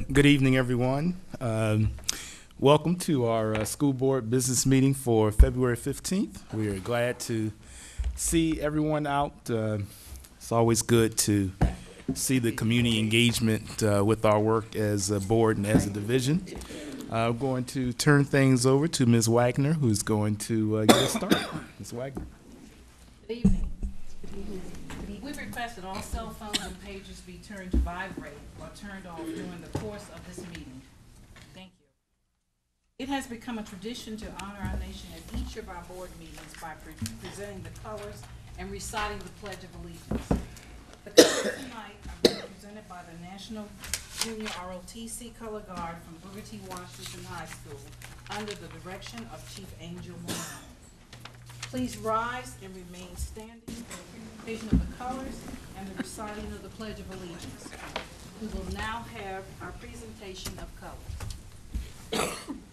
Good evening, everyone. Welcome to our school board business meeting for February 15th. We are glad to see everyone out. It's always good to see the community engagement with our work as a board and as a division. I'm going to turn things over to Ms. Wagner, who's going to get us started. Ms. Wagner. Good evening. We request that all cell phones and pages be turned to vibrate or turned off during the course of this meeting. Thank you. It has become a tradition to honor our nation at each of our board meetings by presenting the colors and reciting the Pledge of Allegiance. The colors tonight are being presented by the National Junior ROTC Color Guard from Booker T. Washington High School under the direction of Chief Angel Moran. Please rise and remain standing for the presentation of the colors and the reciting of the Pledge of Allegiance. We will now have our presentation of colors.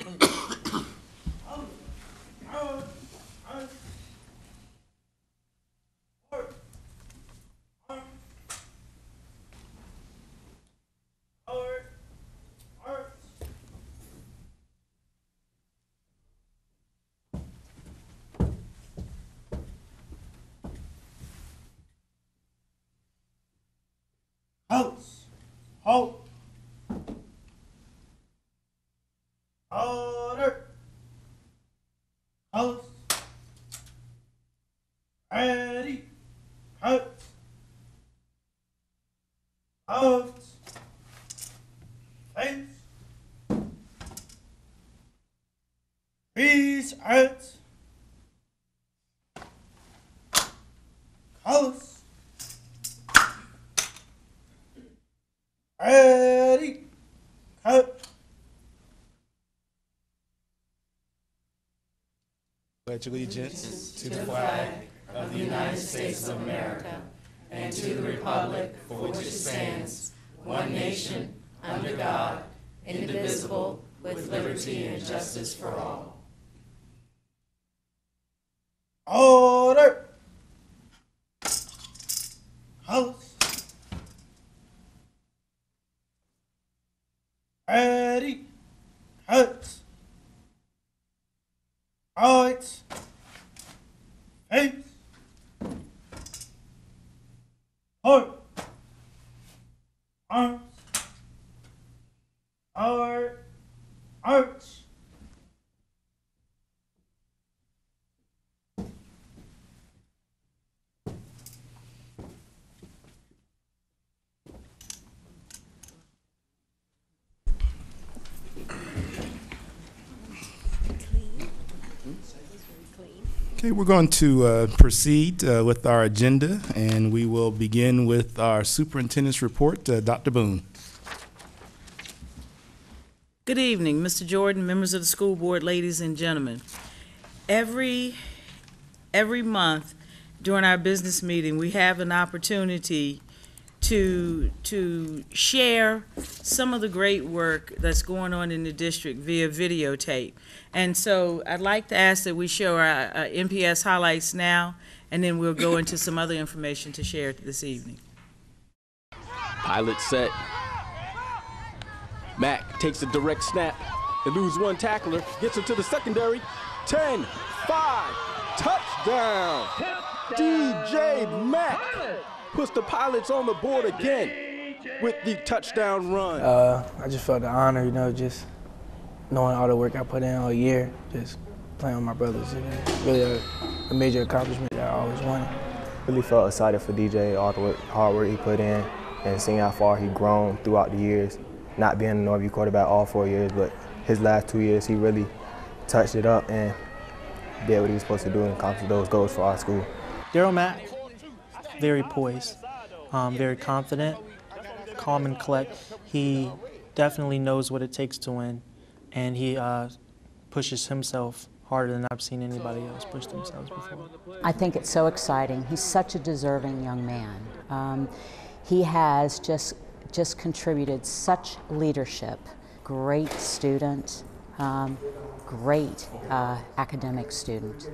Halt. Order. Halt. Ready. Halt. Halt. Face. Freeze. Out. Colors. Ready, cut. Pledge allegiance to the flag of the United States of America and to the republic for which it stands, one nation, under God, indivisible, with liberty and justice for all. Order. Colors. Ready, cut. Right, face, forward, arms, forward, arch. Okay, we're going to proceed with our agenda, and we will begin with our superintendent's report. Dr. Boone. Good evening, Mr. Jordan, members of the school board, ladies and gentlemen. Every month during our business meeting, we have an opportunity to share some of the great work that's going on in the district via videotape. And so I'd like to ask that we show our NPS highlights now, and then we'll go into some other information to share this evening. Pilot set. Mack takes a direct snap. They lose one tackler, gets into the secondary. 10, 5, touchdown! DJ Mack puts the Pilots on the board again with the touchdown run. I just felt the honor, just knowing all the work I put in all year, just playing with my brothers. It's really a major accomplishment that I always wanted. Really felt excited for DJ, all the hard work he put in, and seeing how far he's grown throughout the years. Not being a Northview quarterback all 4 years, but his last 2 years, he really touched it up and did what he was supposed to do and accomplished those goals for our school. Daryl Mack, very poised, very confident, calm and collect. He definitely knows what it takes to win, and he pushes himself harder than I've seen anybody else push themselves before. I think it's so exciting. He's such a deserving young man. He has just contributed such leadership, great student, great academic student.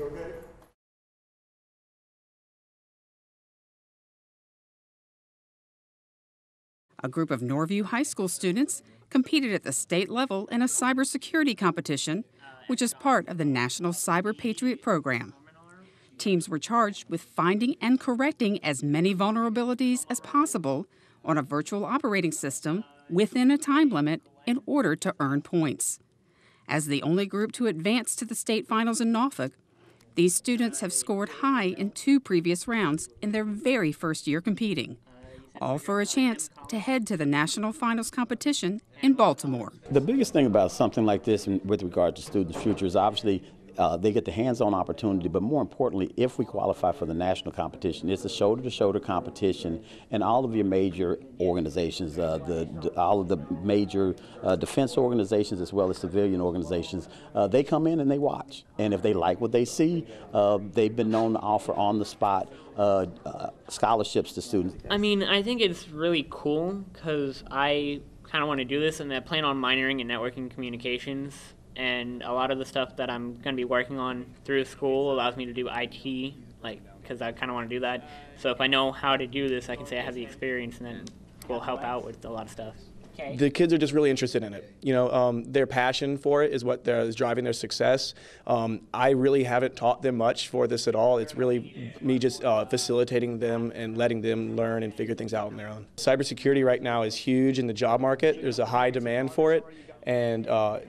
A group of Northview High School students competed at the state level in a cybersecurity competition, which is part of the National Cyber Patriot Program. Teams were charged with finding and correcting as many vulnerabilities as possible on a virtual operating system within a time limit in order to earn points. As the only group to advance to the state finals in Norfolk, these students have scored high in 2 previous rounds in their very first year competing, all for a chance to head to the national finals competition in Baltimore. The biggest thing about something like this with regard to students' future is obviously they get the hands-on opportunity, but more importantly, if we qualify for the national competition, it's a shoulder-to-shoulder competition, and all of your major organizations, all of the major defense organizations as well as civilian organizations, they come in and they watch. And if they like what they see, they've been known to offer on-the-spot scholarships to students. I mean, I think it's really cool because I kind of want to do this, and I plan on minoring in networking communications. And a lot of the stuff that I'm going to be working on through school allows me to do IT, because I kind of want to do that. So if I know how to do this, I can say I have the experience, and then will help out with a lot of stuff. Okay. The kids are just really interested in it. You know, their passion for it is what is driving their success. I really haven't taught them much for this at all. It's really me just facilitating them and letting them learn and figure things out on their own. Cybersecurity right now is huge in the job market. There's a high demand for it. And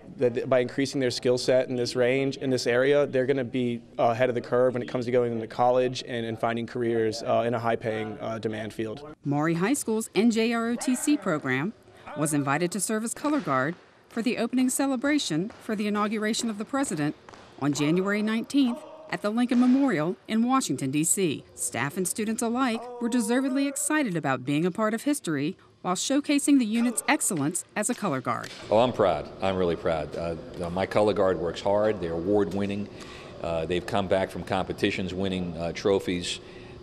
by increasing their skill set in this range, in this area, they're going to be ahead of the curve when it comes to going into college and finding careers in a high-paying demand field. Maury High School's NJROTC program was invited to serve as color guard for the opening celebration for the inauguration of the president on January 19th at the Lincoln Memorial in Washington, D.C. Staff and students alike were deservedly excited about being a part of history while showcasing the unit's excellence as a color guard. Oh, I'm proud. I'm really proud. My color guard works hard. They're award-winning. They've come back from competitions winning trophies.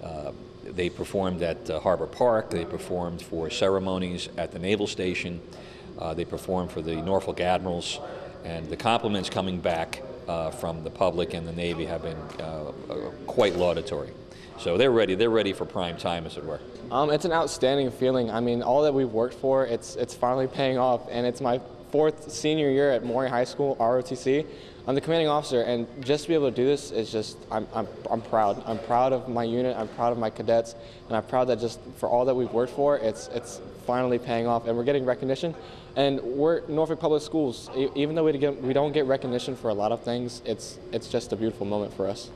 They performed at Harbor Park. They performed for ceremonies at the Naval Station. They performed for the Norfolk Admirals. And the compliments coming back from the public and the Navy have been quite laudatory. So they're ready for prime time, as it were. It's an outstanding feeling. I mean, all that we've worked for, it's finally paying off, and it's my 4th senior year at Maury High School, ROTC. I'm the commanding officer, and just to be able to do this is just, I'm proud. I'm proud of my unit, I'm proud of my cadets, and I'm proud that just for all that we've worked for, it's finally paying off, and we're getting recognition. And we're Norfolk Public Schools. Even though we don't get recognition for a lot of things, it's just a beautiful moment for us.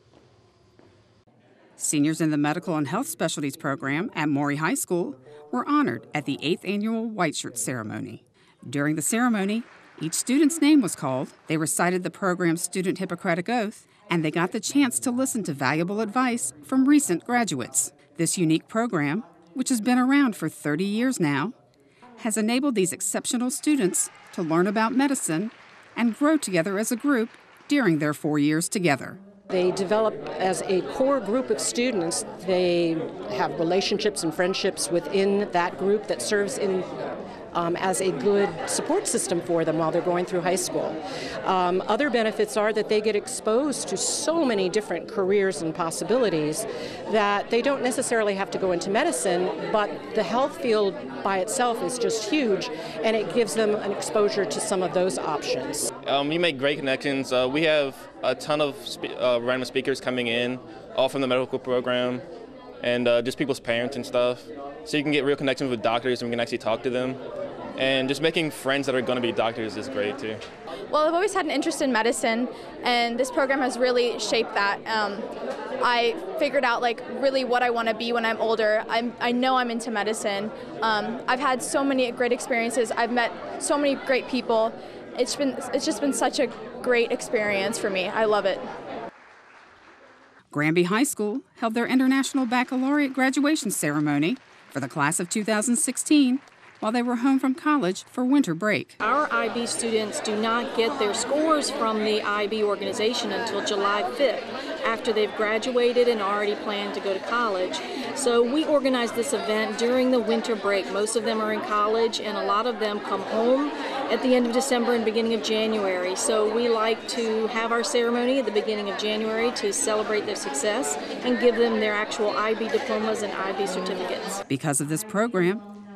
Seniors in the Medical and Health Specialties program at Maury High School were honored at the 8th annual White Shirt ceremony. During the ceremony, each student's name was called, they recited the program's student Hippocratic Oath, and they got the chance to listen to valuable advice from recent graduates. This unique program, which has been around for 30 years now, has enabled these exceptional students to learn about medicine and grow together as a group during their 4 years together. They develop as a core group of students. They have relationships and friendships within that group that serves as a good support system for them while they're going through high school. Other benefits are that they get exposed to so many different careers and possibilities that they don't necessarily have to go into medicine, but the health field by itself is just huge, and it gives them an exposure to some of those options. We make great connections. We have a ton of random speakers coming in, all from the medical program, and just people's parents and stuff. So you can get real connections with doctors and we can actually talk to them. And just making friends that are going to be doctors is great too. Well, I've always had an interest in medicine, and this program has really shaped that. I figured out really what I want to be when I'm older. I know I'm into medicine. I've had so many great experiences. I've met so many great people. It's just been such a great experience for me. I love it. Granby High School held their International Baccalaureate graduation ceremony for the class of 2016 while they were home from college for winter break. Our IB students do not get their scores from the IB organization until July 5th, after they've graduated and already planned to go to college. So we organized this event during the winter break. Most of them are in college, and a lot of them come home at the end of December and beginning of January. So we like to have our ceremony at the beginning of January to celebrate their success and give them their actual IB diplomas and IB certificates. Because of this program,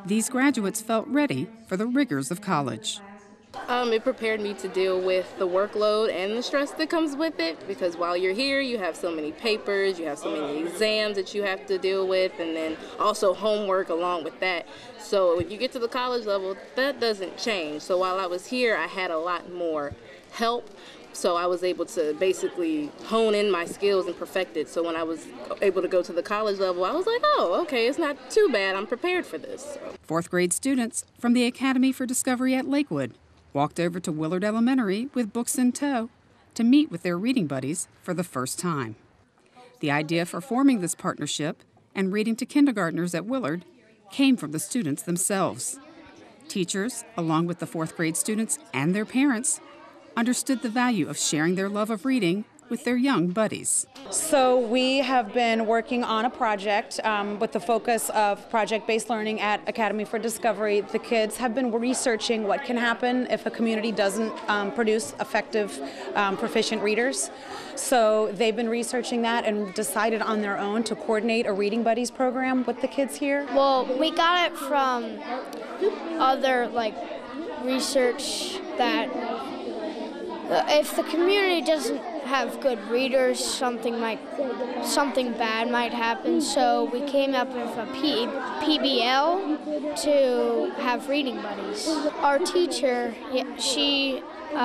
these graduates felt ready for the rigors of college. It prepared me to deal with the workload and the stress that comes with it, because while you're here, you have so many papers, you have so many exams that you have to deal with, and then also homework along with that. So when you get to the college level, that doesn't change. So while I was here, I had a lot more help. So I was able to basically hone in my skills and perfect it. So when I was able to go to the college level, I was like, oh, okay, it's not too bad. I'm prepared for this. Fourth grade students from the Academy for Discovery at Lakewood walked over to Willard Elementary with books in tow to meet with their reading buddies for the first time. The idea for forming this partnership and reading to kindergartners at Willard came from the students themselves. Teachers, along with the fourth grade students and their parents, understood the value of sharing their love of reading with their young buddies. So we have been working on a project with the focus of project-based learning at Academy for Discovery. The kids have been researching what can happen if a community doesn't produce effective, proficient readers. So they've been researching that and decided on their own to coordinate a Reading Buddies program with the kids here. Well, we got it from other research that if the community doesn't have good readers, something bad might happen. So we came up with a PBL to have reading buddies. Our teacher, she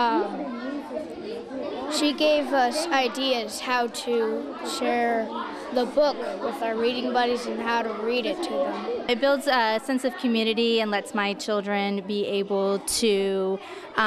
gave us ideas how to share the book with our reading buddies and how to read it to them. It builds a sense of community and lets my children be able to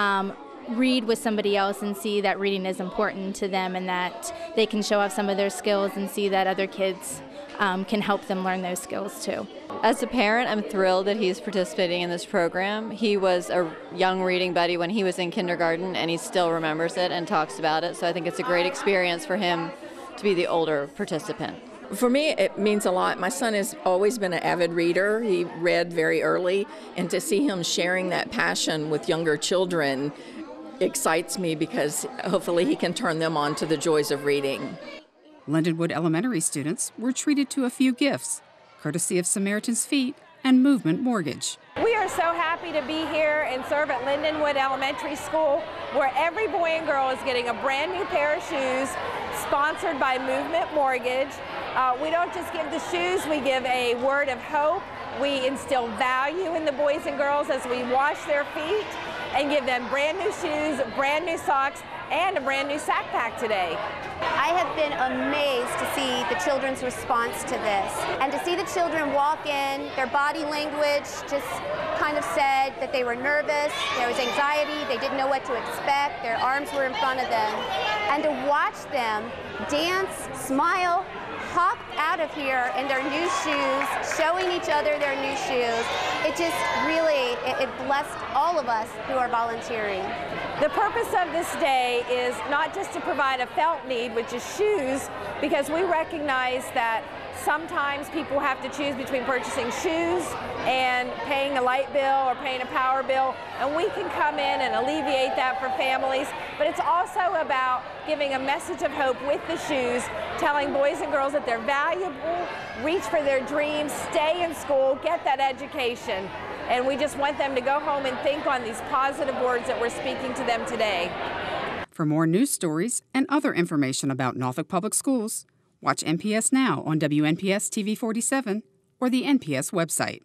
read with somebody else and see that reading is important to them and that they can show off some of their skills and see that other kids can help them learn those skills too. As a parent, I'm thrilled that he's participating in this program. He was a young reading buddy when he was in kindergarten, and he still remembers it and talks about it, so I think it's a great experience for him to be the older participant. For me, it means a lot. My son has always been an avid reader. He read very early, and to see him sharing that passion with younger children excites me because hopefully he can turn them on to the joys of reading. Lindenwood Elementary students were treated to a few gifts, courtesy of Samaritan's Feet and Movement Mortgage. We are so happy to be here and serve at Lindenwood Elementary School, where every boy and girl is getting a brand new pair of shoes sponsored by Movement Mortgage. We don't just give the shoes, we give a word of hope. We instill value in the boys and girls as we wash their feet and give them brand new shoes, brand new socks, and a brand new sack pack today. I have been amazed to see the children's response to this, and to see the children walk in, their body language just kind of said that they were nervous, there was anxiety, they didn't know what to expect, their arms were in front of them, and to watch them dance, smile, hop out of here in their new shoes, showing each other their new shoes. It just really, it blessed all of us who are volunteering. The purpose of this day is not just to provide a felt need, which is shoes, because we recognize that sometimes people have to choose between purchasing shoes and paying a light bill or paying a power bill, and we can come in and alleviate that for families. But it's also about giving a message of hope with the shoes, telling boys and girls that they're valuable, reach for their dreams, stay in school, get that education. And we just want them to go home and think on these positive words that we're speaking to them today. For more news stories and other information about Norfolk Public Schools, watch NPS Now on WNPS-TV 47 or the NPS website.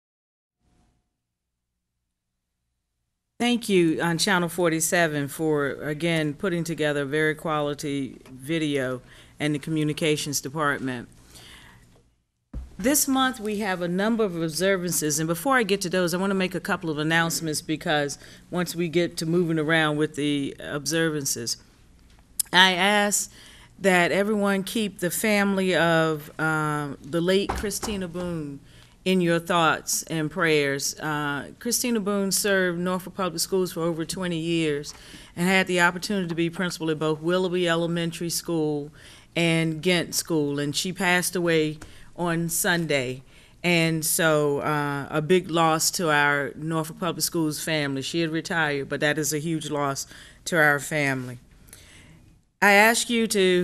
Thank you on Channel 47 for, again, putting together a very quality video and the communications department. This month we have a number of observances, and before I get to those, I want to make a couple of announcements because once we get to moving around with the observances, I ask that everyone keep the family of the late Christina Boone in your thoughts and prayers. Christina Boone served Norfolk Public Schools for over 20 years and had the opportunity to be principal at both Willoughby Elementary School and Ghent School, and she passed away on Sunday. And so a big loss to our Norfolk Public Schools family. She had retired, but that is a huge loss to our family. I ask you to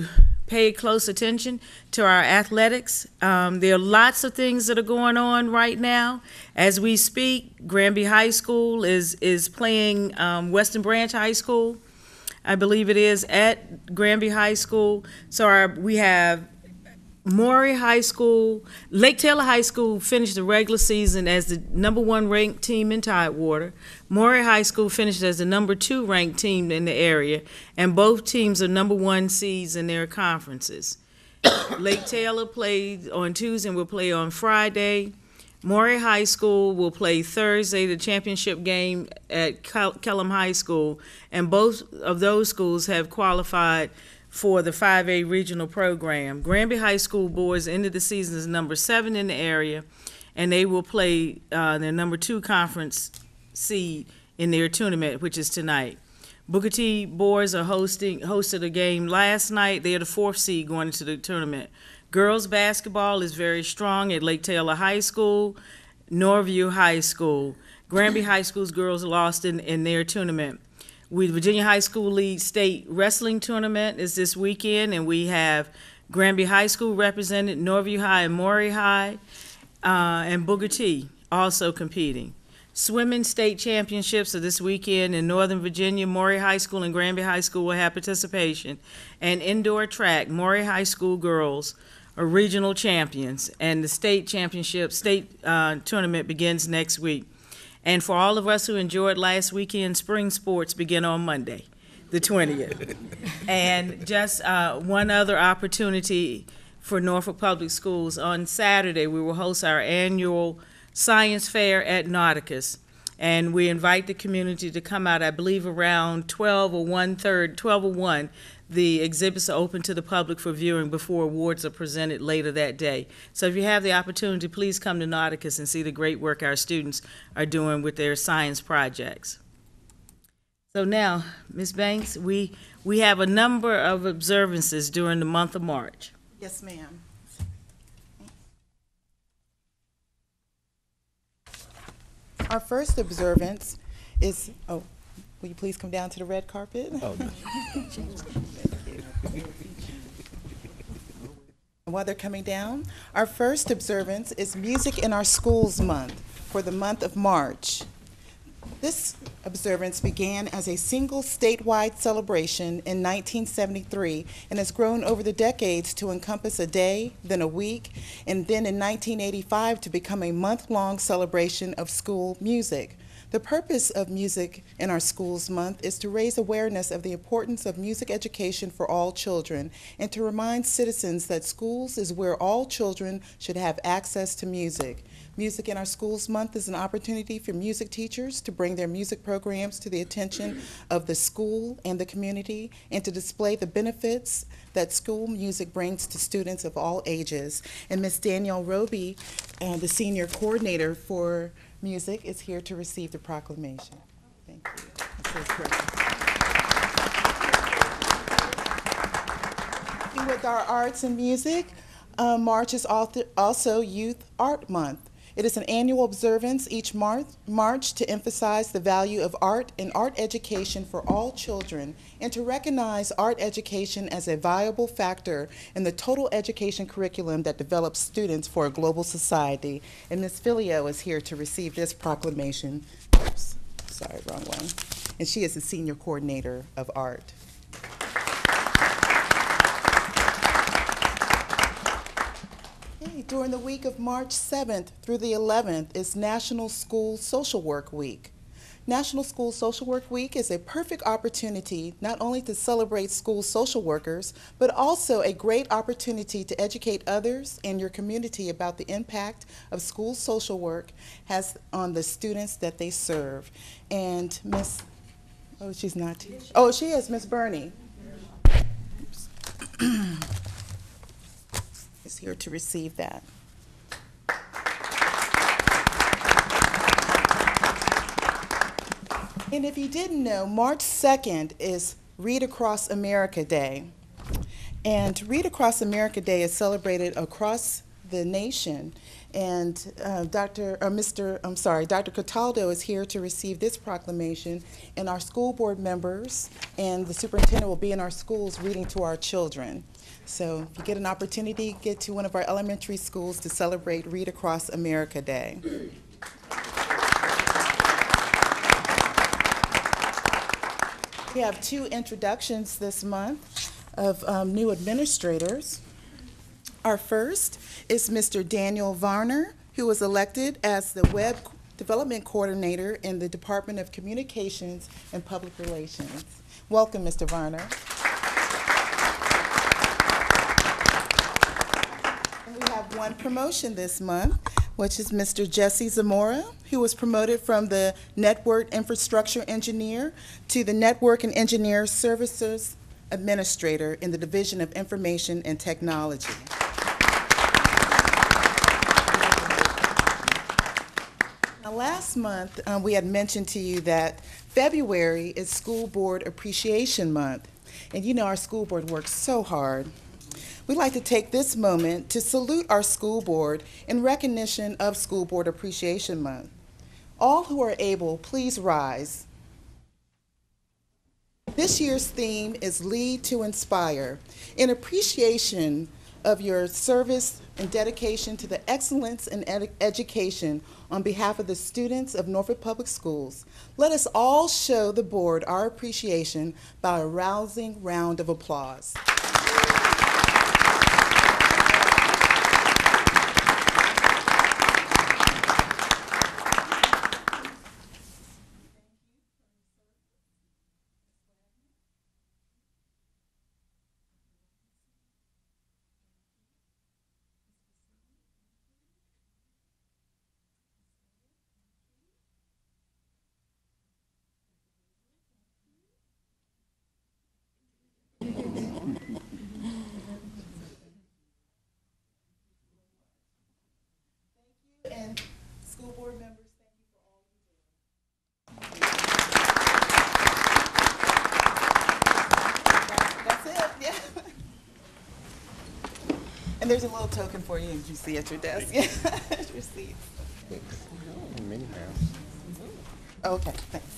pay close attention to our athletics. There are lots of things that are going on right now. As we speak, Granby High School is playing Western Branch High School. I believe it is at Granby High School. So we have Maury High School, Lake Taylor High School finished the regular season as the #1 ranked team in Tidewater. Maury High School finished as the #2 ranked team in the area, and both teams are #1 seeds in their conferences. Lake Taylor played on Tuesday and will play on Friday. Maury High School will play Thursday, the championship game at Kellum High School, and both of those schools have qualified for the 5A regional program. Granby High School boys ended the season as #7 in the area, and they will play their #2 conference seed in their tournament, which is tonight. Booker T boys are hosted a game last night. They are the 4th seed going into the tournament. Girls basketball is very strong at Lake Taylor High School, Norview High School. Granby High School's girls lost in their tournament. Virginia High School League State Wrestling Tournament is this weekend, and we have Granby High School represented, Norview High and Maury High, and Booker T also competing. Swimming state championships are this weekend in Northern Virginia. Maury High School and Granby High School will have participation. And indoor track, Maury High School girls are regional champions, and the state championship, tournament begins next week. And for all of us who enjoyed last weekend, spring sports begin on Monday, the 20th. And just one other opportunity for Norfolk Public Schools. On Saturday, we will host our annual science fair at Nauticus. And we invite the community to come out, I believe around 12 or 1. The exhibits are open to the public for viewing before awards are presented later that day. So if you have the opportunity, please come to Nauticus and see the great work our students are doing with their science projects. So now, Ms. Banks, we have a number of observances during the month of March. Yes, ma'am. Our first observance is, will you please come down to the red carpet? Oh, no. While they're coming down, our first observance is Music in Our Schools Month for the month of March. This observance began as a single statewide celebration in 1973 and has grown over the decades to encompass a day, then a week, and then in 1985 to become a month-long celebration of school music. The purpose of Music in Our Schools Month is to raise awareness of the importance of music education for all children and to remind citizens that schools is where all children should have access to music. Music in Our Schools Month is an opportunity for music teachers to bring their music programs to the attention of the school and the community and to display the benefits that school music brings to students of all ages. And Ms. Danielle Roby, the senior coordinator for music, is here to receive the proclamation. Thank you. With our arts and music, March is also Youth Art Month. It is an annual observance each March to emphasize the value of art and art education for all children and to recognize art education as a viable factor in the total education curriculum that develops students for a global society. And Ms. Filio is here to receive this proclamation. Oops, sorry, wrong one. And she is the senior coordinator of art. During the week of March 7th through the 11th is National School Social Work Week. National School Social Work Week is a perfect opportunity not only to celebrate school social workers, but also a great opportunity to educate others and your community about the impact of school social work has on the students that they serve. And Miss, oh, she's not here. Oh, she is, Miss Burney. Is here to receive that. And if you didn't know, March 2nd is Read Across America Day. And Read Across America Day is celebrated across the nation. And Dr. Cataldo is here to receive this proclamation, and our school board members and the superintendent will be in our schools reading to our children. So if you get an opportunity, get to one of our elementary schools to celebrate Read Across America Day. We have 2 introductions this month of new administrators. Our first is Mr. Daniel Varner, who was elected as the Web Development Coordinator in the Department of Communications and Public Relations. Welcome, Mr. Varner. And we have 1 promotion this month, which is Mr. Jesse Zamora, who was promoted from the Network Infrastructure Engineer to the Network and Engineer Services Administrator in the Division of Information and Technology. Now, last month, we had mentioned to you that February is School Board Appreciation Month. And you know our school board works so hard. We'd like to take this moment to salute our school board in recognition of School Board Appreciation Month. All who are able, please rise. This year's theme is Lead to Inspire, in appreciation of your service and dedication to the excellence in education on behalf of the students of Norfolk Public Schools. Let us all show the board our appreciation by a rousing round of applause. And school board members, thank you for all you do. That's it, yeah. And there's a little token for you, as you see at your desk. Yeah. Your seat. Okay, thanks.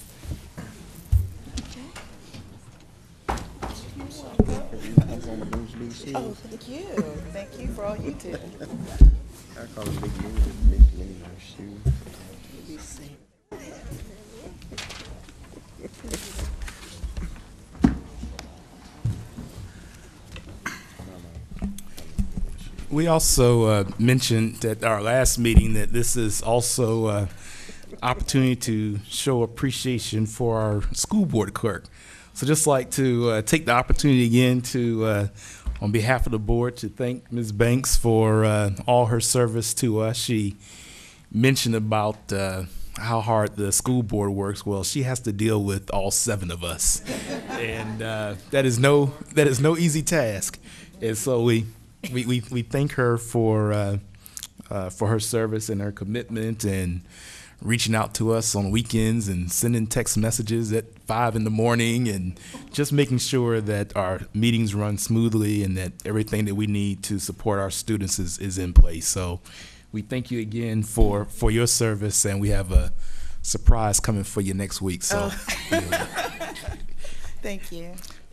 Oh, thank you. Thank you for all you do. I call them big Minnie Mouse shoes. We also mentioned at our last meeting that this is also an opportunity to show appreciation for our school board clerk. So just like to take the opportunity again to, on behalf of the board, to thank Ms. Banks for all her service to us. She mentioned about how hard the school board works. Well, she has to deal with all 7 of us, and that is no easy task. And so we thank her for her service and her commitment and reaching out to us on weekends and sending text messages at 5 in the morning and just making sure that our meetings run smoothly and that everything that we need to support our students is in place. So we thank you again for your service, and we have a surprise coming for you next week. So thank you.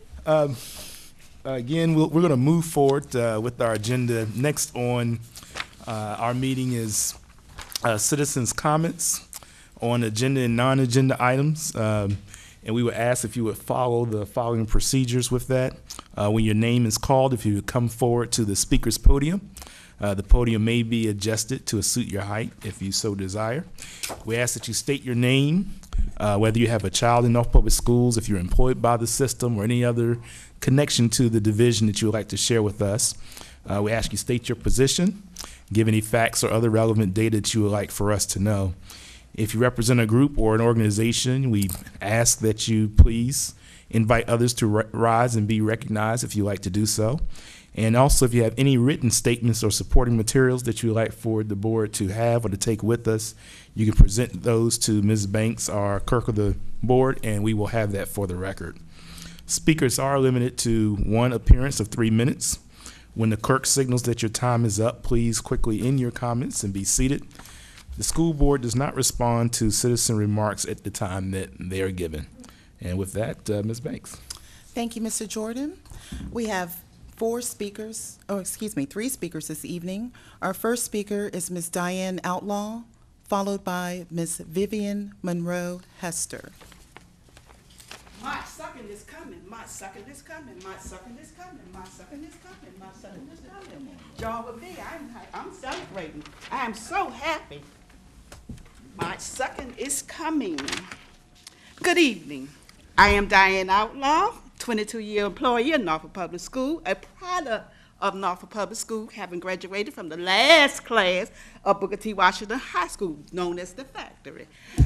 Again, we're going to move forward with our agenda. Next on our meeting is citizens' comments on agenda and non-agenda items, and we would ask if you would follow the following procedures with that. When your name is called, if you would come forward to the speaker's podium. The podium may be adjusted to suit your height if you so desire. We ask that you state your name, whether you have a child in Norfolk Public Schools, if you're employed by the system, or any other connection to the division that you would like to share with us. We ask you state your position, give any facts or other relevant data that you would like for us to know. If you represent a group or an organization, we ask that you please invite others to rise and be recognized if you like to do so. And also, if you have any written statements or supporting materials that you would like for the board to have or to take with us, you can present those to Ms. Banks, our clerk of the board, and we will have that for the record. Speakers are limited to 1 appearance of 3 minutes. When the clerk signals that your time is up, please quickly end your comments and be seated. The school board does not respond to citizen remarks at the time that they are given. And with that, Ms. Banks. Thank you, Mr. Jordan. We have three speakers this evening. Our first speaker is Ms. Diane Outlaw, followed by Ms. Vivian Monroe Hester. My sucking is coming, my sucking is coming, my sucking is coming, my sucking is coming, my sucking is coming. Join with me, I'm celebrating. I am so happy. My sucking is coming. Good evening. I am Diane Outlaw, 22-year employee in Norfolk Public School, a product of Norfolk Public School, having graduated from the last class of Booker T. Washington High School, known as the Factory.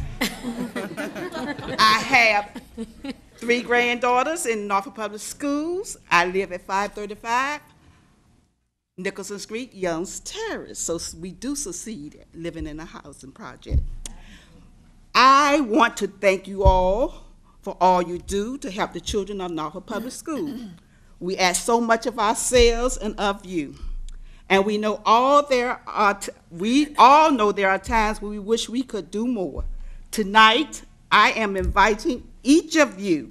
I have 3 granddaughters in Norfolk Public Schools. I live at 535 Nicholson Street, Young's Terrace. So we do succeed at living in a housing project. I want to thank you all for all you do to help the children of Norfolk Public School. We ask so much of ourselves and of you. And we know we all know there are times when we wish we could do more. Tonight, I am inviting each of you,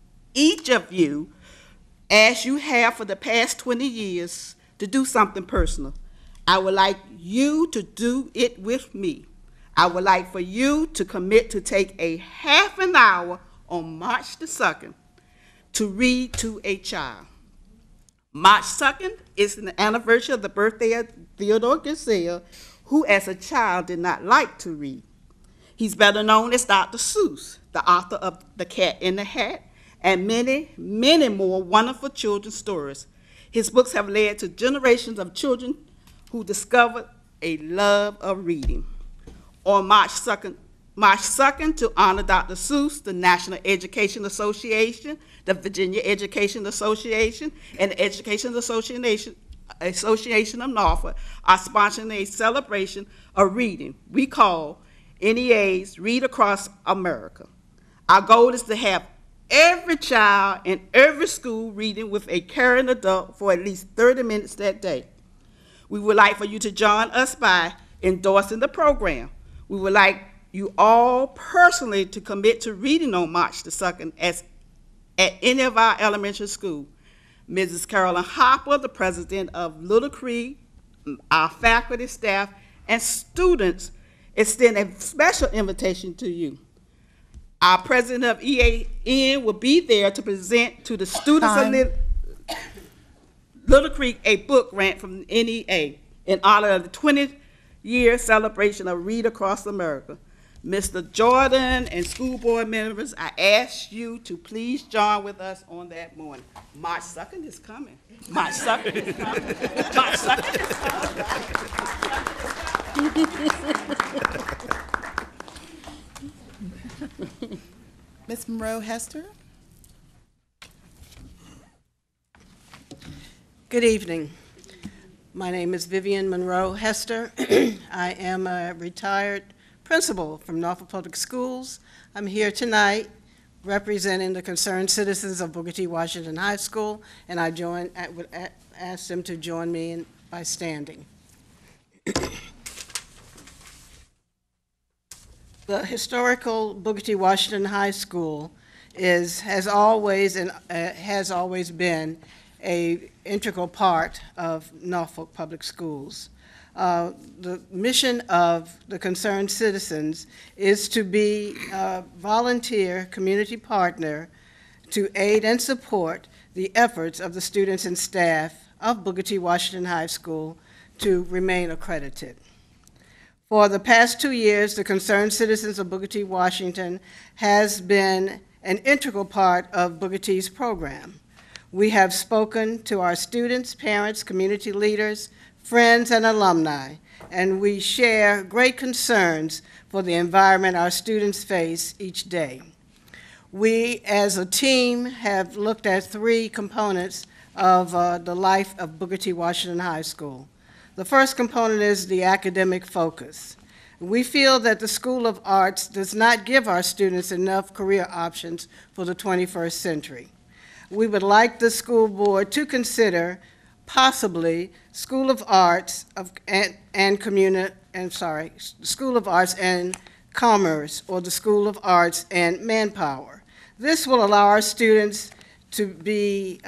as you have for the past 20 years, to do something personal. I would like you to do it with me. I would like for you to commit to take a half an hour on March the 2nd to read to a child. March 2nd is the anniversary of the birthday of Theodore Gesell, who as a child did not like to read. He's better known as Dr. Seuss, the author of The Cat in the Hat, and many, many more wonderful children's stories. His books have led to generations of children who discovered a love of reading. On March 2nd, to honor Dr. Seuss, the National Education Association, the Virginia Education Association, and the Education Association of Norfolk are sponsoring a celebration of reading we call NEA's Read Across America. Our goal is to have every child in every school reading with a caring adult for at least 30 minutes that day. We would like for you to join us by endorsing the program. We would like you all personally to commit to reading on March the 2nd at any of our elementary schools. Mrs. Carolyn Hopper, the president of Little Creek, our faculty, staff, and students extend a special invitation to you. Our president of EAN will be there to present to the students of Little Creek a book grant from NEA in honor of the 20th-year celebration of Read Across America. Mr. Jordan and school board members, I ask you to please join with us on that morning. March 2nd is coming. March 2nd is coming. March 2nd is coming. Ms. Monroe Hester. Good evening. My name is Vivian Monroe Hester. I am a retired principal from Norfolk Public Schools. I'm here tonight representing the concerned citizens of Booker T. Washington High School, and I would ask them to join me by standing. The historical Booker T. Washington High School has always been an integral part of Norfolk Public Schools. The mission of the concerned citizens is to be a volunteer community partner to aid and support the efforts of the students and staff of Booker T. Washington High School to remain accredited. For the past 2 years, the concerned citizens of Booker T. Washington has been an integral part of Booker T's program. We have spoken to our students, parents, community leaders, friends, and alumni, and we share great concerns for the environment our students face each day. We, as a team, have looked at 3 components of the life of Booker T. Washington High School. The first component is the academic focus. We feel that the School of Arts does not give our students enough career options for the 21st century. We would like the school board to consider possibly School of Arts School of Arts and Commerce, or the School of Arts and Manpower. This will allow our students to be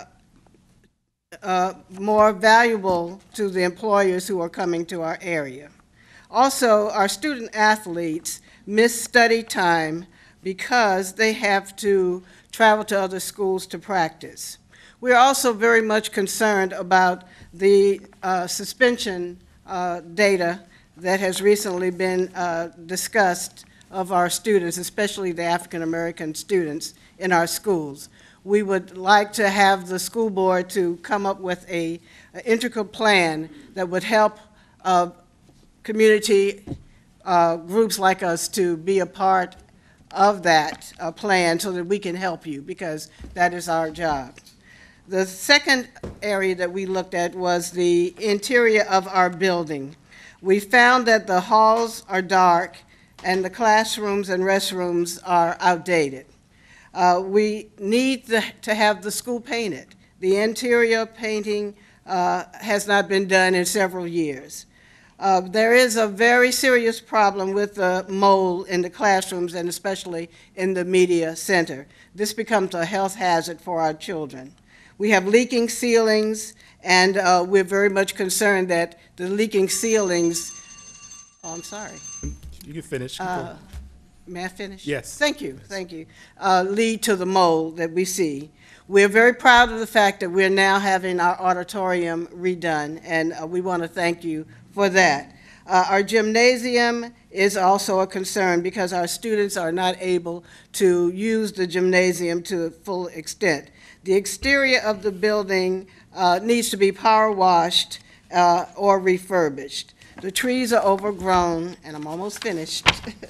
more valuable to the employers who are coming to our area. Also, our student athletes miss study time because they have to travel to other schools to practice. We're also very much concerned about the suspension data that has recently been discussed of our students, especially the African American students in our schools. We would like to have the school board to come up with an integral plan that would help community groups like us to be a part of that plan so that we can help you, because that is our job. The second area that we looked at was the interior of our building. We found that the halls are dark and the classrooms and restrooms are outdated. We need to have the school painted. The interior painting has not been done in several years. There is a very serious problem with the mold in the classrooms, and especially in the media center. This becomes a health hazard for our children. We have leaking ceilings, and we're very much concerned that the leaking ceilings, I'm sorry. You can finish. May I finish? Yes. Thank you, thank you. Lead to the mold that we see. We're very proud of the fact that we're now having our auditorium redone, and we want to thank you for that. Our gymnasium is also a concern because our students are not able to use the gymnasium to the full extent. The exterior of the building needs to be power washed or refurbished. The trees are overgrown, and I'm almost finished.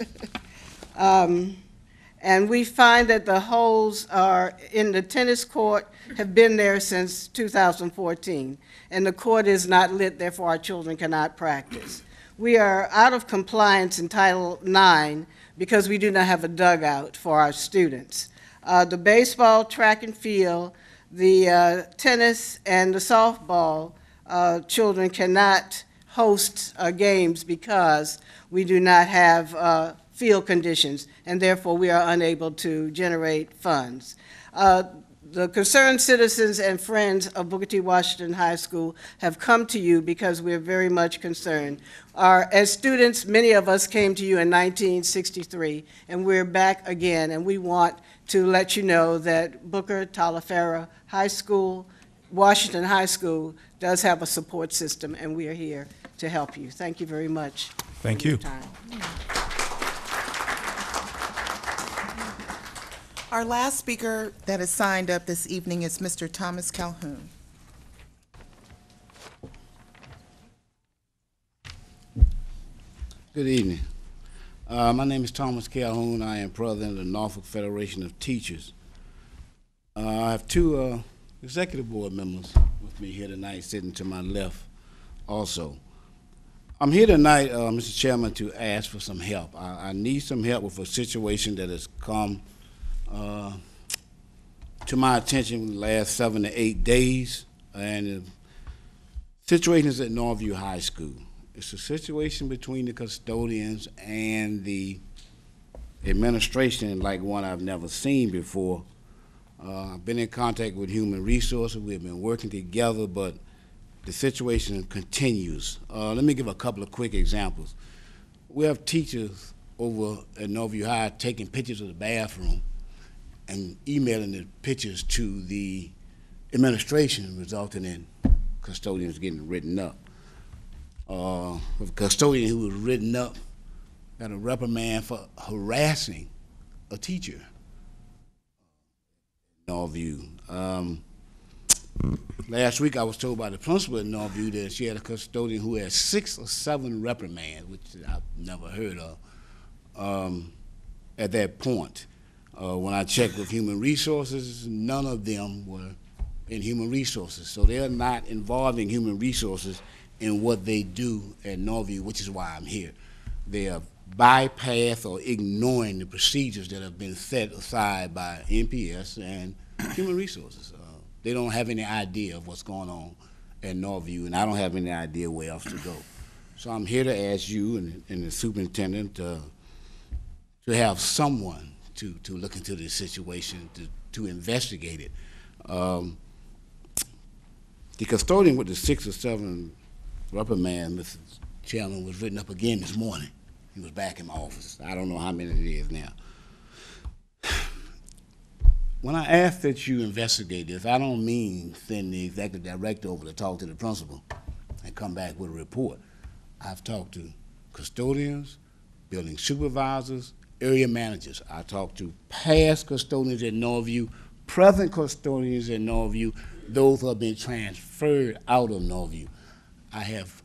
And we find that the holes are in the tennis court have been there since 2014, and the court is not lit, therefore our children cannot practice. We are out of compliance in Title IX because we do not have a dugout for our students. The baseball, track and field, the tennis, and the softball children cannot host games because we do not have field conditions, and therefore we are unable to generate funds. The concerned citizens and friends of Booker T. Washington High School have come to you because we're very much concerned. As students, many of us came to you in 1963, and we're back again, and we want to let you know that Booker Taliaferro High School, Washington High School, does have a support system, and we are here to help you. Thank you very much. Thank you. Our last speaker that is signed up this evening is Mr. Thomas Calhoun. Good evening. My name is Thomas Calhoun. I am president of the Norfolk Federation of Teachers. I have two executive board members with me here tonight, sitting to my left also. I'm here tonight, Mr. Chairman, to ask for some help. I need some help with a situation that has come to my attention in the last 7 to 8 days, and the situation is at Northview High School. It's a situation between the custodians and the administration like one I've never seen before. I've been in contact with Human Resources. We've been working together, but the situation continues. Let me give a couple of quick examples. We have teachers over at Northview High taking pictures of the bathroom and emailing the pictures to the administration, resulting in custodians getting written up. A custodian who was written up got a reprimand for harassing a teacher. Northview. Last week I was told by the principal at Northview that she had a custodian who had 6 or 7 reprimands, which I've never heard of, at that point. When I checked with Human Resources, none of them were in Human Resources. So they're not involving Human Resources in what they do at Northview, which is why I'm here. They are bypass or ignoring the procedures that have been set aside by NPS and Human Resources. They don't have any idea of what's going on at Northview, and I don't have any idea where else to go. So I'm here to ask you and the superintendent to have someone to look into this situation, to investigate it. The custodian with the 6 or 7 reprimand, Mr. Chairman, was written up again this morning. He was back in my office. I don't know how many it is now. When I ask that you investigate this, I don't mean send the executive director over to talk to the principal and come back with a report. I've talked to custodians, building supervisors, area managers. I talked to past custodians at Northview, present custodians at Northview, those who have been transferred out of Northview. I have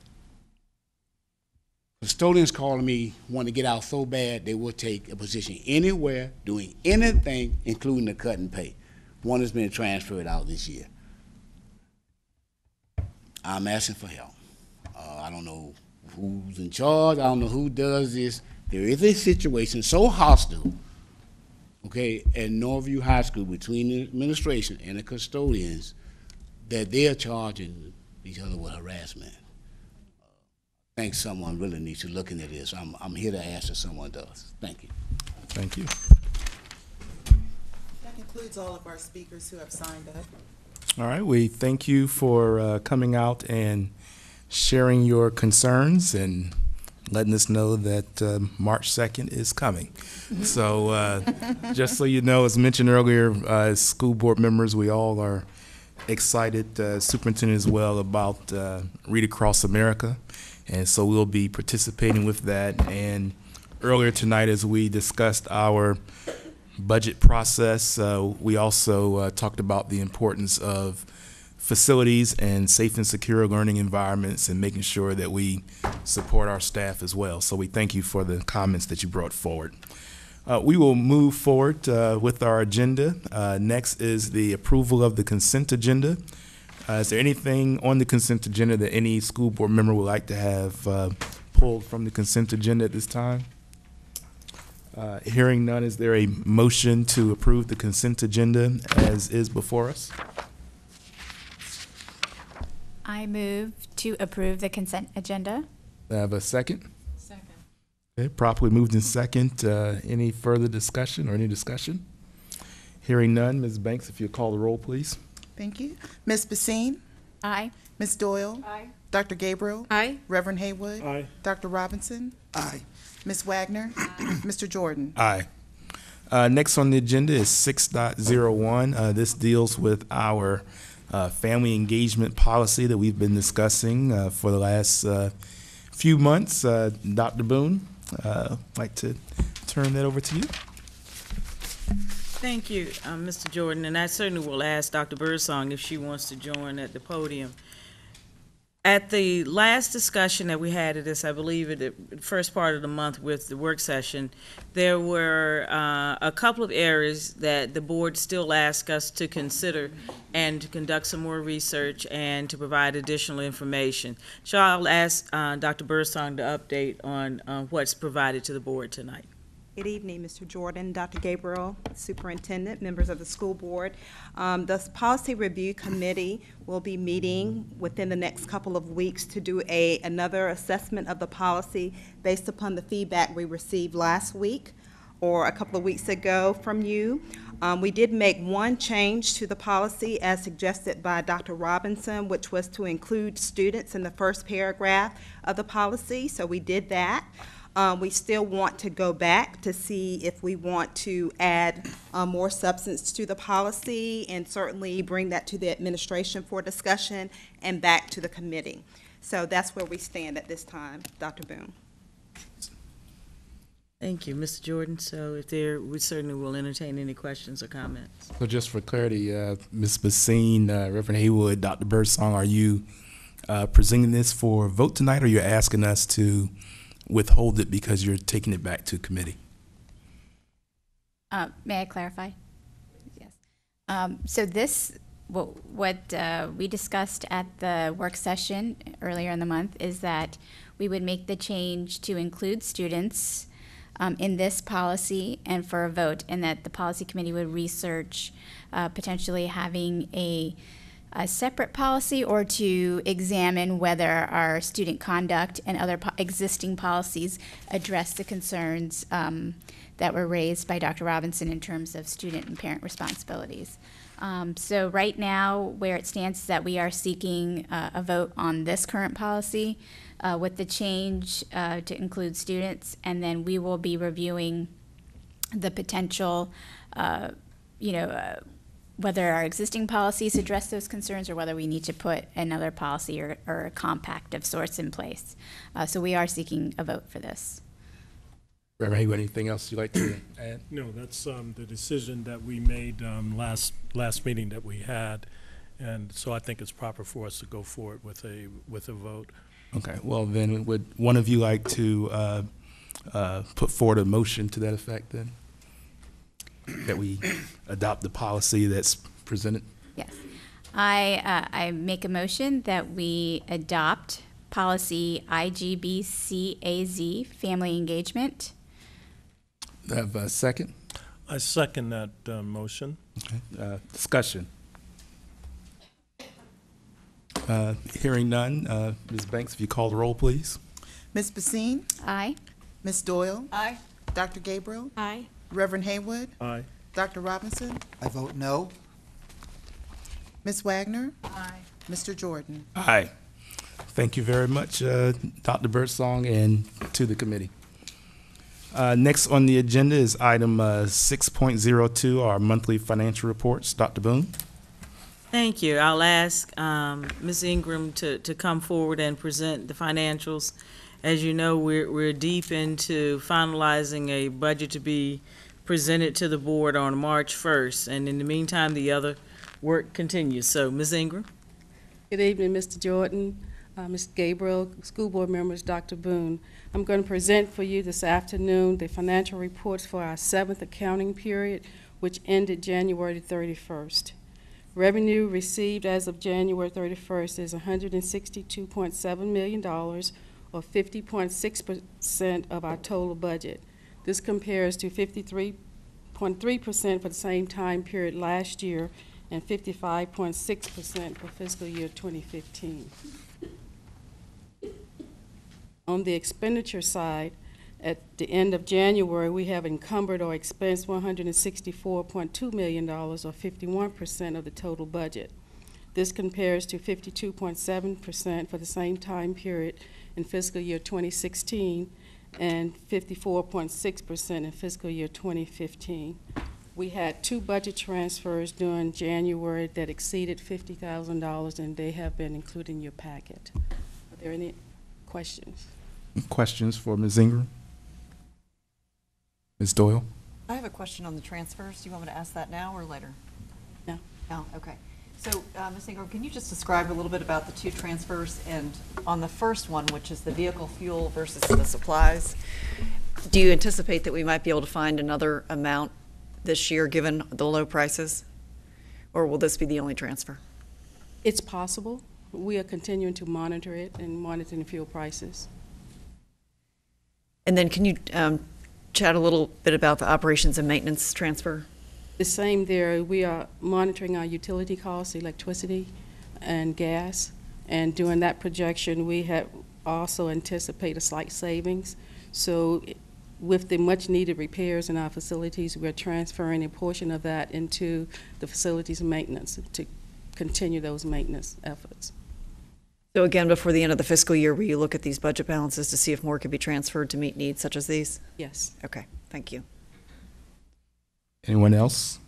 custodians calling me, want to get out so bad they will take a position anywhere, doing anything, including the cut and pay. One has been transferred out this year. I'm asking for help. I don't know who's in charge. I don't know who does this. There is a situation so hostile, okay, at Northview High School between the administration and the custodians that they are charging each other with harassment. I think someone really needs to look into this. I'm here to ask that someone does. Thank you. Thank you. That concludes all of our speakers who have signed up. All right, we thank you for coming out and sharing your concerns and letting us know that March 2nd is coming. So just so you know, as mentioned earlier, as school board members, we all are excited, superintendent as well, about Read Across America. And so we'll be participating with that. And earlier tonight, as we discussed our budget process, we also talked about the importance of facilities and safe and secure learning environments and making sure that we support our staff as well. So we thank you for the comments that you brought forward. We will move forward with our agenda. Next is the approval of the consent agenda. Is there anything on the consent agenda that any school board member would like to have pulled from the consent agenda at this time? Hearing none, is there a motion to approve the consent agenda as is before us? I move to approve the consent agenda. I have a second? Second. Okay, properly moved in second. Any further discussion or any discussion? Hearing none, Ms. Banks, if you'll call the roll, please. Thank you. Ms. Basine? Aye. Ms. Doyle? Aye. Dr. Gabriel? Aye. Reverend Haywood? Aye. Dr. Robinson? Aye. Ms. Wagner? Mr. Jordan? Aye. Next on the agenda is 6.01. This deals with our family engagement policy that we've been discussing for the last few months. Dr. Boone, I'd like to turn that over to you. Thank you, Mr. Jordan, and I certainly will ask Dr. Birdsong if she wants to join at the podium. At the last discussion that we had of this, I believe at the first part of the month with the work session, there were a couple of areas that the board still asked us to consider and to conduct some more research and to provide additional information. So I'll ask Dr. Birdsong to update on what's provided to the board tonight. Good evening, Mr. Jordan, Dr. Gabriel, Superintendent, members of the school board. The Policy Review Committee will be meeting within the next couple of weeks to do another assessment of the policy based upon the feedback we received last week or a couple of weeks ago from you. We did make one change to the policy as suggested by Dr. Robinson, which was to include students in the first paragraph of the policy, so we did that. We still want to go back to see if we want to add more substance to the policy and certainly bring that to the administration for discussion and back to the committee. So that's where we stand at this time, Dr. Boone. Thank you, Mr. Jordan. So if there, we certainly will entertain any questions or comments. So just for clarity, Ms. Basine, Reverend Haywood, Dr. Birdsong, are you presenting this for vote tonight, or you're asking us to withhold it because you're taking it back to committee? May I clarify? Yes. So this, what we discussed at the work session earlier in the month is that we would make the change to include students in this policy and for a vote, and that the policy committee would research potentially having a a separate policy or to examine whether our student conduct and other existing policies address the concerns that were raised by Dr. Robinson in terms of student and parent responsibilities. So right now, where it stands is that we are seeking a vote on this current policy with the change to include students, and then we will be reviewing the potential, whether our existing policies address those concerns or whether we need to put another policy or a compact of sorts in place. So we are seeking a vote for this. Reverend Haywood, anything else you'd like to add? No, that's the decision that we made last meeting that we had, and so I think it's proper for us to go forward with a vote. Okay, well then, would one of you like to put forward a motion to that effect then? That we adopt the policy that's presented? Yes. I make a motion that we adopt policy IGBCAZ, family engagement. Do I have a second? I second that motion. Okay. Discussion. Hearing none, Ms. Banks, if you call the roll, please. Ms. Basine? Aye. Ms. Doyle? Aye. Dr. Gabriel? Aye. Reverend Haywood? Aye. Dr. Robinson? I vote no. Ms. Wagner? Aye. Mr. Jordan? Aye. Thank you very much, Dr. Birdsong, and to the committee. Next on the agenda is item 6.02, our monthly financial reports. Dr. Boone? Thank you. I'll ask Ms. Ingram to come forward and present the financials. As you know, we're deep into finalizing a budget to be presented to the board on March 1st, and in the meantime, the other work continues. So, Ms. Ingram? Good evening, Mr. Jordan, Mr. Gabriel, school board members, Dr. Boone. I'm going to present for you this afternoon the financial reports for our 7th accounting period, which ended January 31st. Revenue received as of January 31st is $162.7 million, or 50.6% of our total budget. This compares to 53.3% for the same time period last year and 55.6% for fiscal year 2015. On the expenditure side, at the end of January, we have encumbered or expensed $164.2 million, or 51% of the total budget. This compares to 52.7% for the same time period in fiscal year 2016 and 54.6% in fiscal year 2015. We had 2 budget transfers during January that exceeded $50,000, and they have been included in your packet. Are there any questions? Questions for Ms. Ingram? Ms. Doyle? I have a question on the transfers. Do you want me to ask that now or later? No. No, okay. So, Ms. Ingram, can you just describe a little bit about the 2 transfers? And on the first one, which is the vehicle fuel versus the supplies, do you anticipate that we might be able to find another amount this year given the low prices? Or will this be the only transfer? It's possible. We are continuing to monitor it and monitoring the fuel prices. And then can you chat a little bit about the operations and maintenance transfer? The same there. We are monitoring our utility costs, electricity and gas, and during that projection, we have also anticipate a slight savings. So with the much needed repairs in our facilities, we're transferring a portion of that into the facilities maintenance to continue those maintenance efforts. So again, before the end of the fiscal year, will you look at these budget balances to see if more could be transferred to meet needs such as these? Yes. Okay, thank you. Anyone else?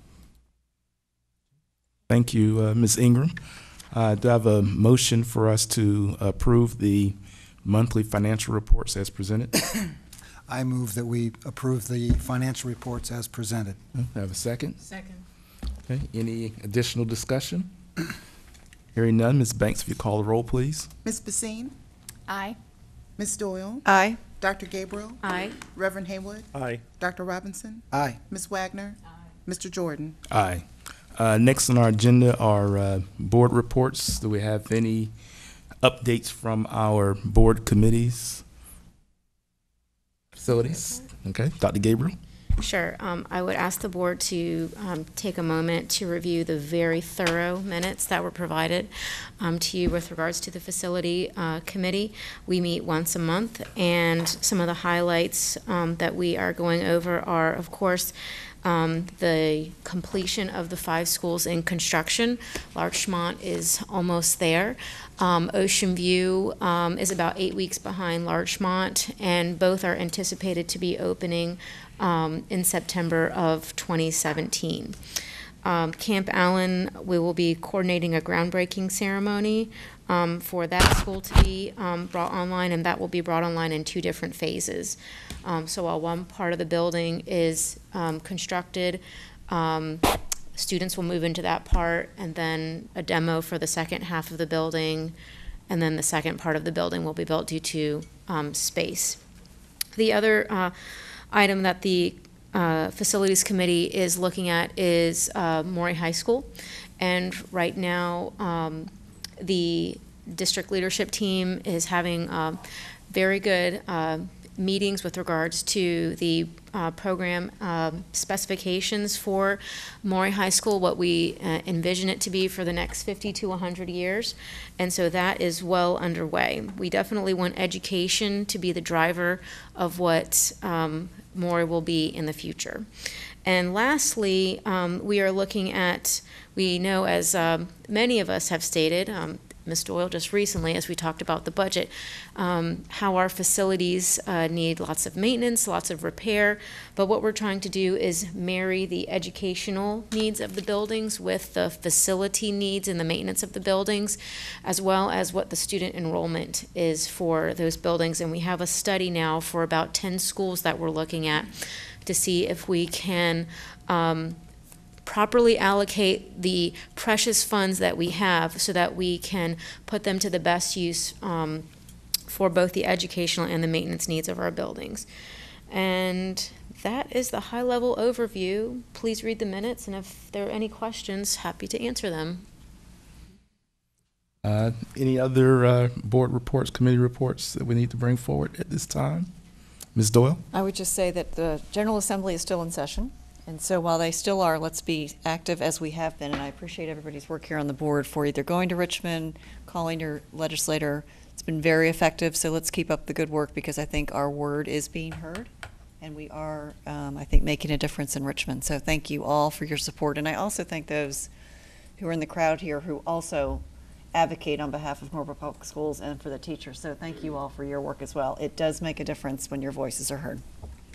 Thank you, Ms. Ingram. Do I have a motion for us to approve the monthly financial reports as presented? I move that we approve the financial reports as presented. Do I have a second? Second. Okay, any additional discussion? Hearing none, Ms. Banks, if you call the roll, please. Ms. Basine? Aye. Ms. Doyle? Aye. Dr. Gabriel? Aye. Reverend Haywood? Aye. Dr. Robinson? Aye. Ms. Wagner? Mr. Jordan? Aye. Next on our agenda are board reports. Do we have any updates from our board committees? Facilities? Okay, Dr. Gabriel? Sure. I would ask the board to take a moment to review the very thorough minutes that were provided to you with regards to the facility committee. We meet once a month, and some of the highlights that we are going over are, of course, the completion of the 5 schools in construction. Larchmont is almost there. Ocean View is about 8 weeks behind Larchmont, and both are anticipated to be opening in September of 2017. Camp Allen, we will be coordinating a groundbreaking ceremony for that school to be brought online, and that will be brought online in 2 different phases. So while one part of the building is constructed, students will move into that part, and then a demo for the second half of the building, and then the second part of the building will be built due to space. The other item that the Facilities Committee is looking at is Maury High School, and right now the district leadership team is having very good meetings with regards to the program specifications for Maury High School, what we envision it to be for the next 50 to 100 years. And so that is well underway. We definitely want education to be the driver of what Maury will be in the future. And lastly, we are looking at, we know as many of us have stated, Ms. Doyle just recently, as we talked about the budget, how our facilities need lots of maintenance, lots of repair, but what we're trying to do is marry the educational needs of the buildings with the facility needs and the maintenance of the buildings, as well as what the student enrollment is for those buildings. And we have a study now for about 10 schools that we're looking at to see if we can properly allocate the precious funds that we have so that we can put them to the best use for both the educational and the maintenance needs of our buildings. And that is the high-level overview. Please read the minutes, and if there are any questions, happy to answer them. Any other board reports, committee reports that we need to bring forward at this time? Ms. Doyle? I would just say that the General Assembly is still in session. And so while they still are, let's be active as we have been. And I appreciate everybody's work here on the board for either going to Richmond, calling your legislator. It's been very effective, so let's keep up the good work because I think our word is being heard. And we are, I think, making a difference in Richmond. So thank you all for your support. And I also thank those who are in the crowd here who also advocate on behalf of Norfolk Public Schools and for the teachers. So thank you all for your work as well. It does make a difference when your voices are heard.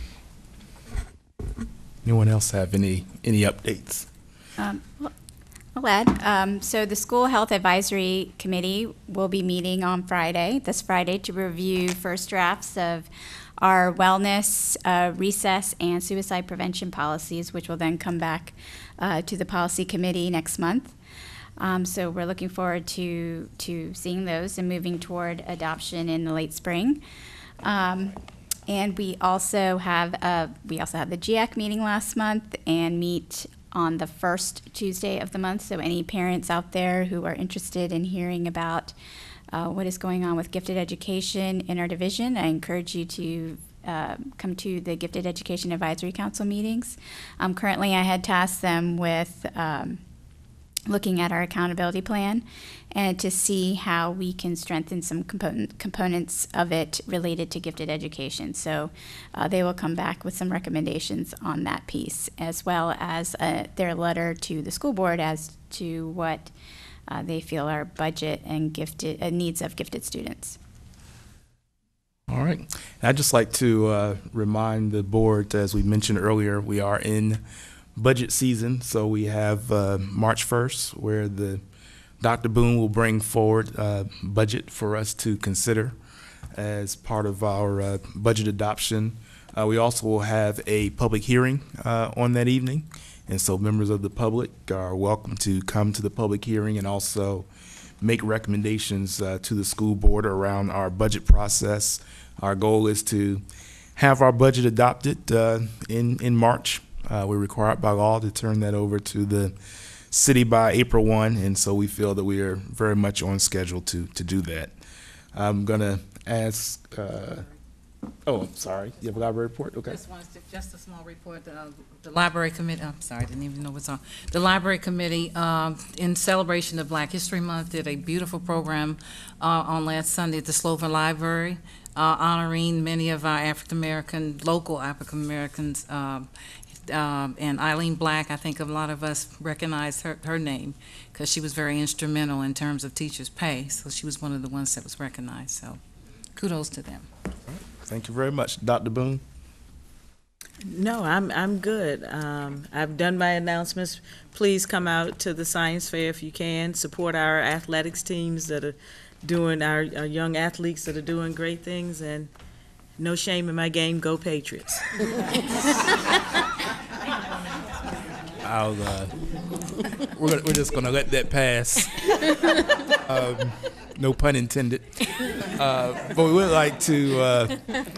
Anyone else have any updates? I'll add. So the School Health Advisory Committee will be meeting on this Friday, to review first drafts of our wellness, recess, and suicide prevention policies, which will then come back to the Policy Committee next month. So we're looking forward to seeing those and moving toward adoption in the late spring. And we also have the GIAC meeting last month and meet on the first Tuesday of the month. So any parents out there who are interested in hearing about what is going on with gifted education in our division, I encourage you to come to the Gifted Education Advisory Council meetings. Currently, I had tasked them with looking at our accountability plan and to see how we can strengthen some components of it related to gifted education. So they will come back with some recommendations on that piece, as well as their letter to the school board as to what they feel are budget and gifted needs of gifted students. All right. I'd just like to remind the board, as we mentioned earlier, we are in budget season, so we have March 1st, where Dr. Boone will bring forward budget for us to consider as part of our budget adoption. We also will have a public hearing on that evening, and so members of the public are welcome to come to the public hearing and also make recommendations to the school board around our budget process. Our goal is to have our budget adopted in March. We're required by law to turn that over to the city by April 1, and so we feel that we are very much on schedule to do that. I'm going to ask Oh, I'm sorry. You have a library report? Okay. Just a small report. The library committee, I'm sorry, I didn't even know what's on. The library committee, in celebration of Black History Month, did a beautiful program on last Sunday at the Slover Library, honoring many of our African-American, local African-Americans, and Eileen Black. I think a lot of us recognize her name because she was very instrumental in terms of teachers' pay. So she was one of the ones that was recognized. So kudos to them. Thank you very much. Dr. Boone? No, I'm good. I've done my announcements. Please come out to the science fair if you can. Support our athletics teams that are doing, our young athletes that are doing great things, and no shame in my game. Go Patriots. We're just gonna let that pass. No pun intended. But we would like to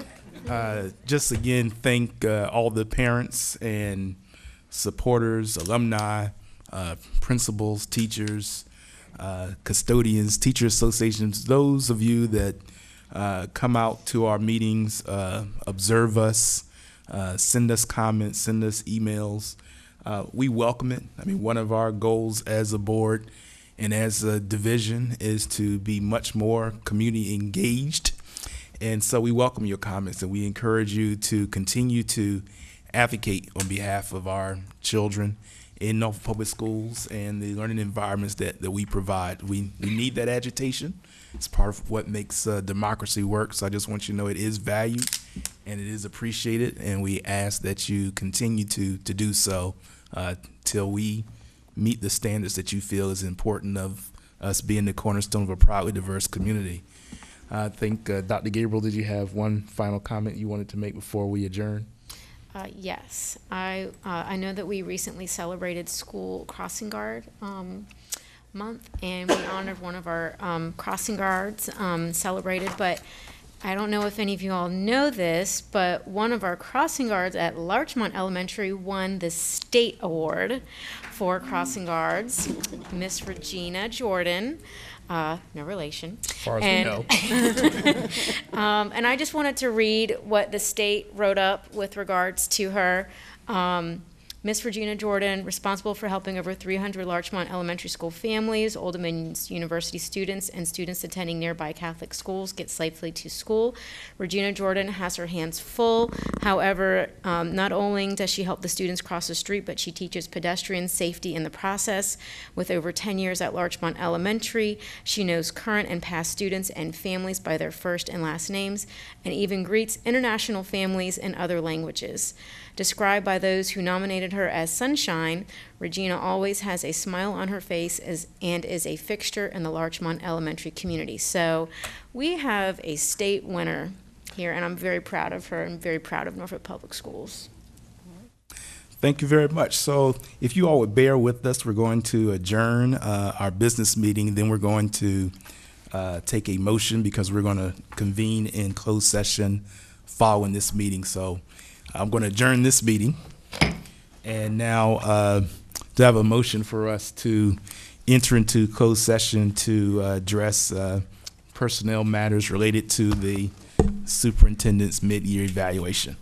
just again thank all the parents and supporters, alumni, principals, teachers, custodians, teacher associations, those of you that come out to our meetings, observe us, send us comments, send us emails. We welcome it. I mean, one of our goals as a board and as a division is to be much more community engaged. And so we welcome your comments, and we encourage you to continue to advocate on behalf of our children in Norfolk Public Schools and the learning environments that we provide. We need that agitation. It's part of what makes democracy work. So I just want you to know it is valued and it is appreciated, and we ask that you continue to do so till we meet the standards that you feel is important of us being the cornerstone of a proudly diverse community. I think, Dr. Gabriel, did you have one final comment you wanted to make before we adjourn? Yes. I know that we recently celebrated School Crossing Guard Month, and we honored one of our crossing guards celebrated, but I don't know if any of you all know this, but one of our crossing guards at Larchmont Elementary won the state award for crossing guards, Miss Regina Jordan. No relation. As far as we know. And I just wanted to read what the state wrote up with regards to her. Miss Regina Jordan, responsible for helping over 300 Larchmont Elementary School families, Old Dominion's University students, and students attending nearby Catholic schools get safely to school. Regina Jordan has her hands full. However, not only does she help the students cross the street, but she teaches pedestrian safety in the process. With over 10 years at Larchmont Elementary, she knows current and past students and families by their first and last names, and even greets international families in other languages. Described by those who nominated her as Sunshine, Regina always has a smile on her face and is a fixture in the Larchmont Elementary community. So we have a state winner here, and I'm very proud of her and very proud of Norfolk Public Schools. Thank you very much. So if you all would bear with us, we're going to adjourn our business meeting. Then we're going to take a motion because we're going to convene in closed session following this meeting. So I'm going to adjourn this meeting, and now to have a motion for us to enter into closed session to address personnel matters related to the superintendent's mid-year evaluation.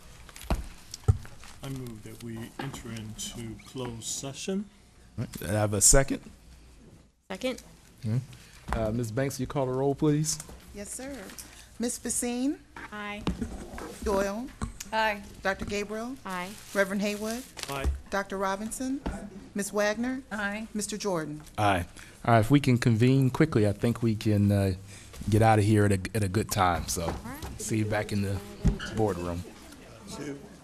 I move that we enter into closed session. All right. I have a second. Second. Ms. Banks, you call the roll, please? Yes, sir. Ms. Basine? Aye. Doyle? Aye. Dr. Gabriel? Aye. Reverend Haywood? Aye. Dr. Robinson? Ms. Wagner? Aye. Mr. Jordan? Aye. All right, if we can convene quickly, I think we can get out of here at a good time. So see you back in the boardroom. 2